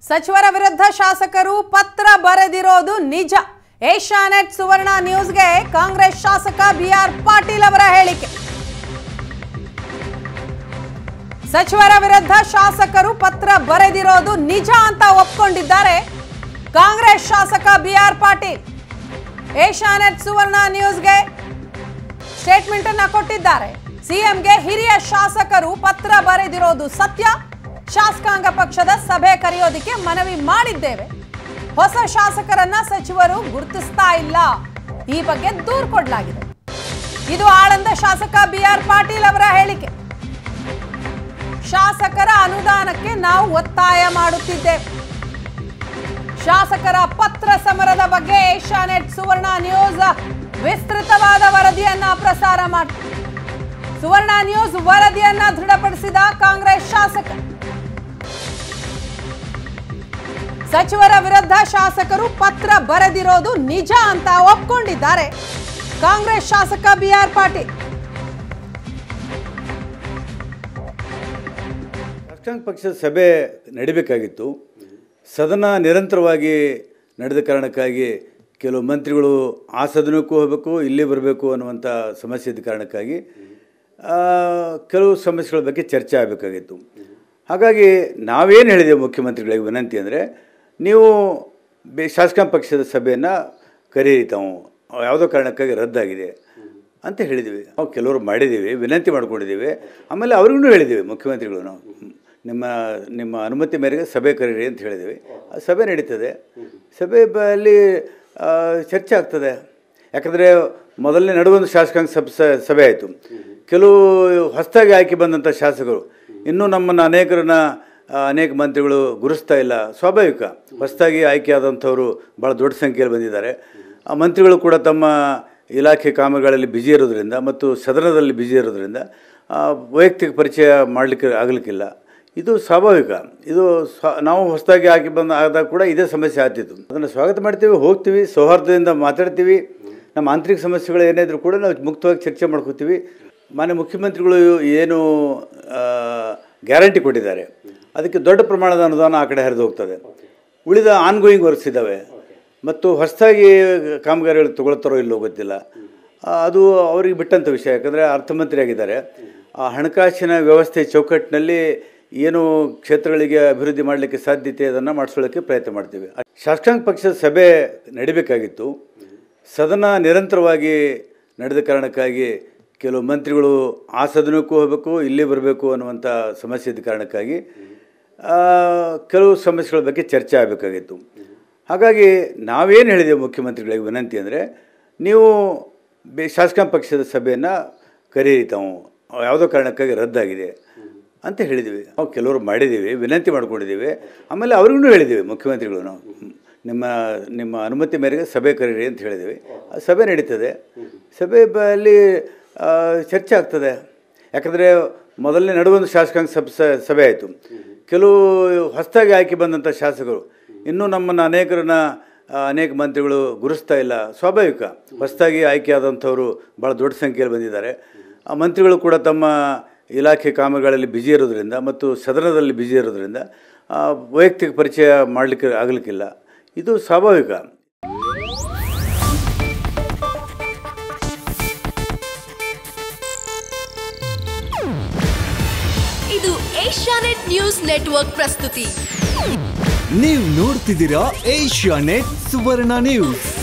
ಸಚಿವರ ವಿರುದ್ಧ ಶಾಸಕರು ಪತ್ರ ಬರೆದಿರೋದು ನಿಜ. ಏಷ್ಯಾನೆಟ್ ಸುವರ್ಣ ನ್ಯೂಸ್ಗೆ ಕಾಂಗ್ರೆಸ್ ಶಾಸಕ ಬಿಆರ್ ಪಾಟೀಲ್ ಅವರ ಹೇಳಿಕೆ. ಸಚಿವರ ವಿರುದ್ಧ ಶಾಸಕರು ಪತ್ರ ಬರೆದಿರೋದು ನಿಜ ಅಂತ ಒಪ್ಪಿಕೊಂಡಿದ್ದಾರೆ ಕಾಂಗ್ರೆಸ್ ಶಾಸಕ ಬಿಆರ್ ಪಾಟೀಲ್. ಏಷ್ಯಾನೆಟ್ ಸುವರ್ಣ ನ್ಯೂಸ್ಗೆ ಸ್ಟೇಟ್ಮೆಂಟ್ ಅನ್ನು ಕೊಟ್ಟಿದ್ದಾರೆ. ಸಿಎಂಗೆ ಹಿರಿಯ ಶಾಸಕರು ಪತ್ರ ಬರೆದಿರೋದು ಸತ್ಯ. ಶಾಸಕಾಂಗ ಪಕ್ಷದ ಸಭೆ ಕರೆಯೋದಕ್ಕೆ ಮನವಿ ಮಾಡಿದ್ದೇವೆ. ಹೊಸ ಶಾಸಕರನ್ನ ಸಚಿವರು ಗುರುತಿಸ್ತಾ ಇಲ್ಲ. ಈ ಬಗ್ಗೆ ದೂರು ಕೊಡಲಾಗಿದೆ. ಇದು ಆಳಂದ ಶಾಸಕ ಬಿಆರ್ ಪಾಟೀಲ್ ಅವರ ಹೇಳಿಕೆ. ಶಾಸಕರ ಅನುದಾನಕ್ಕೆ ನಾವು ಒತ್ತಾಯ ಮಾಡುತ್ತಿದ್ದೇವೆ. ಶಾಸಕರ ಪತ್ರ ಸಮರದ ಬಗ್ಗೆ ಏಷ್ಯಾನೆಟ್ ಸುವರ್ಣ ನ್ಯೂಸ್ ವಿಸ್ತೃತವಾದ ವರದಿಯನ್ನ ಪ್ರಸಾರ ಮಾಡಿದೆ. ಸುವರ್ಣ ನ್ಯೂಸ್ ವರದಿಯನ್ನ ದೃಢಪಡಿಸಿದ ಕಾಂಗ್ರೆಸ್ ಶಾಸಕ. ಸಚಿವರ ವಿರುದ್ಧ ಶಾಸಕರು ಪತ್ರ ಬರೆದಿರೋದು ನಿಜ ಅಂತ ಒಪ್ಪಿಕೊಂಡಿದ್ದಾರೆ ಕಾಂಗ್ರೆಸ್ ಶಾಸಕ ಬಿಆರ್ ಪಾಟೀಲ್. ಶಾಸಕಾಂಗ ಪಕ್ಷದ ಸಭೆ ನಡೀಬೇಕಾಗಿತ್ತು. ಸದನ ನಿರಂತರವಾಗಿ ನಡೆದ ಕಾರಣಕ್ಕಾಗಿ ಕೆಲವು ಮಂತ್ರಿಗಳು ಆ ಸದನಕ್ಕೂ ಹೋಗಬೇಕು, ಇಲ್ಲಿ ಬರಬೇಕು ಅನ್ನುವಂಥ ಸಮಸ್ಯೆ ಇದ್ದ ಕಾರಣಕ್ಕಾಗಿ ಕೆಲವು ಸಮಸ್ಯೆಗಳ ಬಗ್ಗೆ ಚರ್ಚೆ ಆಗಬೇಕಾಗಿತ್ತು. ಹಾಗಾಗಿ ನಾವೇನು ಹೇಳಿದೆವು ಮುಖ್ಯಮಂತ್ರಿಗಳಿಗೆ ವಿನಂತಿ ಅಂದರೆ, ನೀವು ಶಾಸಕಾಂಗ ಪಕ್ಷದ ಸಭೆಯನ್ನು ಕರೀರಿ, ತಾವು ಯಾವುದೋ ಕಾರಣಕ್ಕಾಗಿ ರದ್ದಾಗಿದೆ ಅಂತ ಹೇಳಿದ್ದೀವಿ. ನಾವು ಕೆಲವರು ಮಾಡಿದ್ದೀವಿ, ವಿನಂತಿ ಮಾಡ್ಕೊಂಡಿದ್ದೀವಿ. ಆಮೇಲೆ ಅವ್ರಿಗೂ ಹೇಳಿದ್ದೀವಿ ಮುಖ್ಯಮಂತ್ರಿಗಳು, ನಾವು ನಿಮ್ಮ ಅನುಮತಿ ಮೇರೆಗೆ ಸಭೆ ಕರೀರಿ ಅಂತ ಹೇಳಿದ್ದೀವಿ. ಆ ಸಭೆ ನಡೀತದೆ. ಸಭೆಯಲ್ಲಿ ಚರ್ಚೆ ಆಗ್ತದೆ. ಯಾಕಂದರೆ ಮೊದಲನೇ ನಡುವೊಂದು ಶಾಸಕಾಂಗ ಸಭೆ ಆಯಿತು. ಕೆಲವು ಹೊಸದಾಗಿ ಆಯ್ಕೆ ಬಂದಂಥ ಶಾಸಕರು ಇನ್ನೂ ನಮ್ಮನ್ನು ಅನೇಕ ಮಂತ್ರಿಗಳು ಗುರುಸ್ತಾ ಇಲ್ಲ. ಸ್ವಾಭಾವಿಕ. ಹೊಸದಾಗಿ ಆಯ್ಕೆಯಾದಂಥವರು ಭಾಳ ದೊಡ್ಡ ಸಂಖ್ಯೆಯಲ್ಲಿ ಬಂದಿದ್ದಾರೆ. ಆ ಮಂತ್ರಿಗಳು ಕೂಡ ತಮ್ಮ ಇಲಾಖೆ ಕಾಮಗಳಲ್ಲಿ ಬ್ಯುಸಿ ಇರೋದ್ರಿಂದ ಮತ್ತು ಸದನದಲ್ಲಿ ಬ್ಯುಸಿ ಇರೋದ್ರಿಂದ ವೈಯಕ್ತಿಕ ಪರಿಚಯ ಮಾಡಲಿಕ್ಕೆ ಆಗಲಿಕ್ಕಿಲ್ಲ. ಇದು ಸ್ವಾಭಾವಿಕ. ಇದು ನಾವು ಹೊಸದಾಗಿ ಆದಾಗ ಕೂಡ ಇದೇ ಸಮಸ್ಯೆ ಆಗ್ತಿತ್ತು. ಅದನ್ನು ಸ್ವಾಗತ ಮಾಡ್ತೀವಿ, ಹೋಗ್ತೀವಿ, ಸೌಹಾರ್ದದಿಂದ ಮಾತಾಡ್ತೀವಿ. ನಮ್ಮ ಆಂತರಿಕ ಸಮಸ್ಯೆಗಳು ಏನಿದ್ರು ಕೂಡ ನಾವು ಮುಕ್ತವಾಗಿ ಚರ್ಚೆ ಮಾಡ್ಕೋತೀವಿ. ಮಾನ್ಯ ಮುಖ್ಯಮಂತ್ರಿಗಳು ಏನು ಗ್ಯಾರಂಟಿ ಕೊಟ್ಟಿದ್ದಾರೆ, ಅದಕ್ಕೆ ದೊಡ್ಡ ಪ್ರಮಾಣದ ಅನುದಾನ ಆ ಕಡೆ ಹರಿದು ಹೋಗ್ತದೆ. ಉಳಿದ ಆನ್ಗೋಯಿಂಗ್ ವರ್ಕ್ಸ್ ಇದ್ದಾವೆ ಮತ್ತು ಹೊಸದಾಗಿ ಕಾಮಗಾರಿಗಳು ತೊಗೊಳ್ತಾರೋ ಇಲ್ಲೋ ಗೊತ್ತಿಲ್ಲ. ಅದು ಅವರಿಗೆ ಬಿಟ್ಟಂಥ ವಿಷಯ. ಯಾಕಂದರೆ ಅರ್ಥಮಂತ್ರಿ ಆಗಿದ್ದಾರೆ. ಆ ಹಣಕಾಸಿನ ವ್ಯವಸ್ಥೆ ಚೌಕಟ್ಟಿನಲ್ಲಿ ಏನು ಕ್ಷೇತ್ರಗಳಿಗೆ ಅಭಿವೃದ್ಧಿ ಮಾಡಲಿಕ್ಕೆ ಸಾಧ್ಯತೆ ಅದನ್ನು ಮಾಡಿಸೋಕ್ಕೆ ಪ್ರಯತ್ನ ಮಾಡ್ತೀವಿ. ಶಾಸಕಾಂಗ ಪಕ್ಷದ ಸಭೆ ನಡೀಬೇಕಾಗಿತ್ತು. ಸದನ ನಿರಂತರವಾಗಿ ನಡೆದ ಕಾರಣಕ್ಕಾಗಿ ಕೆಲವು ಮಂತ್ರಿಗಳು ಆ ಸದನಕ್ಕೂ ಹೋಗಬೇಕು, ಇಲ್ಲಿ ಬರಬೇಕು ಅನ್ನುವಂಥ ಸಮಸ್ಯೆ ಇದ್ದ ಕಾರಣಕ್ಕಾಗಿ ಕೆಲವು ಸಮಸ್ಯೆಗಳ ಬಗ್ಗೆ ಚರ್ಚೆ ಆಗಬೇಕಾಗಿತ್ತು. ಹಾಗಾಗಿ ನಾವೇನು ಹೇಳಿದೆವು ಮುಖ್ಯಮಂತ್ರಿಗಳಿಗೆ ವಿನಂತಿ ಅಂದರೆ, ನೀವು ಶಾಸಕಾಂಗ ಪಕ್ಷದ ಸಭೆಯನ್ನು ಕರೀರಿ, ತಾವು ಯಾವುದೋ ಕಾರಣಕ್ಕಾಗಿ ರದ್ದಾಗಿದೆ ಅಂತ ಹೇಳಿದ್ದೀವಿ. ನಾವು ಕೆಲವರು ಮಾಡಿದ್ದೀವಿ, ವಿನಂತಿ ಮಾಡ್ಕೊಂಡಿದ್ದೀವಿ. ಆಮೇಲೆ ಅವ್ರಿಗೂ ಹೇಳಿದ್ದೀವಿ ಮುಖ್ಯಮಂತ್ರಿಗಳು, ನಾವು ನಿಮ್ಮ ಅನುಮತಿ ಮೇರೆಗೆ ಸಭೆ ಕರೀರಿ ಅಂತ ಹೇಳಿದ್ದೀವಿ. ಆ ಸಭೆ ನಡೀತದೆ. ಸಭೆಯಲ್ಲಿ ಚರ್ಚೆ ಆಗ್ತದೆ. ಯಾಕಂದರೆ ಮೊದಲನೇ ನಡುವೊಂದು ಶಾಸಕಾಂಗ ಸಭೆ ಆಯಿತು. ಕೆಲವು ಹೊಸದಾಗಿ ಆಯ್ಕೆ ಬಂದಂಥ ಶಾಸಕರು ಇನ್ನೂ ನಮ್ಮನ್ನು ಅನೇಕ ಮಂತ್ರಿಗಳು ಗುರುಸ್ತಾ ಇಲ್ಲ. ಸ್ವಾಭಾವಿಕ. ಹೊಸದಾಗಿ ಆಯ್ಕೆಯಾದಂಥವರು ಭಾಳ ದೊಡ್ಡ ಸಂಖ್ಯೆಯಲ್ಲಿ ಬಂದಿದ್ದಾರೆ. ಆ ಮಂತ್ರಿಗಳು ಕೂಡ ತಮ್ಮ ಇಲಾಖೆ ಕಾಮಗಳಲ್ಲಿ ಬ್ಯುಸಿ ಇರೋದ್ರಿಂದ ಮತ್ತು ಸದನದಲ್ಲಿ ಬ್ಯುಸಿ ಇರೋದ್ರಿಂದ ವೈಯಕ್ತಿಕ ಪರಿಚಯ ಮಾಡಲಿಕ್ಕೆ ಆಗಲಿಕ್ಕಿಲ್ಲ. ಇದು ಸ್ವಾಭಾವಿಕ. ಇದು ಏಷ್ಯಾನೆಟ್ ನ್ಯೂಸ್ ನೆಟ್ವರ್ಕ್ ಪ್ರಸ್ತುತಿ. ನೀವು ನೋಡ್ತಿದ್ದೀರಾ ಏಷ್ಯಾನೆಟ್ ಸುವರ್ಣ ನ್ಯೂಸ್.